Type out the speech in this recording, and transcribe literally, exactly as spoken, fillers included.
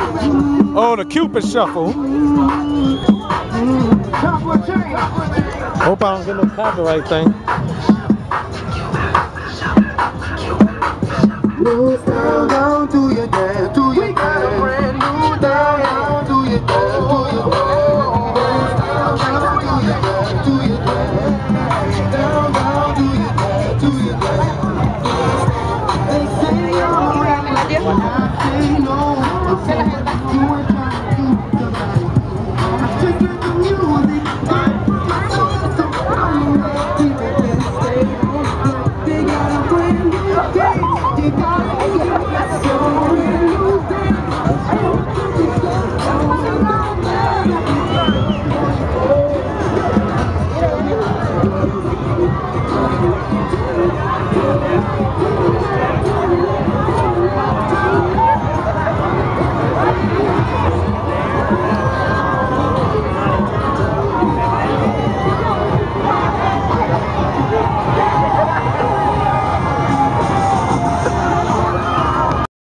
Oh, the Cupid Shuffle. Hope I don't get no copyright thing. Down, down, do your dance, do your dance. Brand new down, down, do your dance, do your dance. Down, down, do your dance, do your dance. Down, down, do your dance, do your dance. They say I'm a rebel when I say